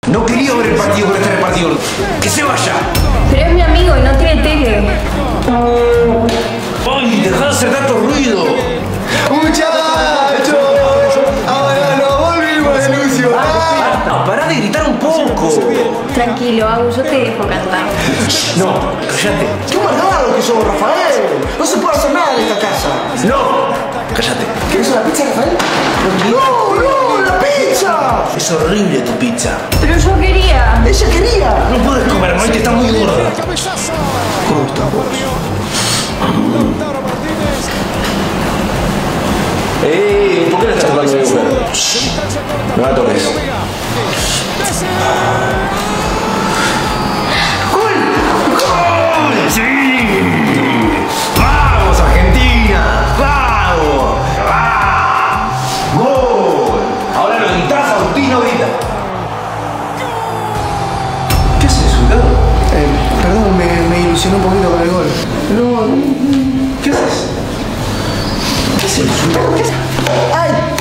No quería ver el partido con este repartidor. ¡Que se vaya! Pero es mi amigo y no tiene tele. ¡Ay, dejá de hacer tanto ruido! ¡Muchachos! Ahora nos volvimos a ilusionar. No, pará de gritar un poco. Tranquilo, Agus, yo te dejo cantar. No, cállate. ¡Qué malvado que sos, Rafael! No se puede hacer nada en esta casa. No, cállate. ¿Querés una pizza, Rafael? ¡No, no! ¡La pizza! Es horrible tu pizza. Pero yo quería. ¡Ella quería! No puedes comer, Mike, está muy gorda. ¿Cómo estás vos? ¿Por qué le estás tocando mi mujer? No la toques. ¡Gol! ¡Gol! ¡Sí! ¡Vamos, Argentina! ¡Vamos! ¡Ah! ¡Gol! Ahora lo gritás, Agustín, no grita. ¿Qué haces, Sultano? Perdón, me ilusioné un poquito con el gol. No, ¿qué haces? ¿Qué haces, Sultano? ¡Ay!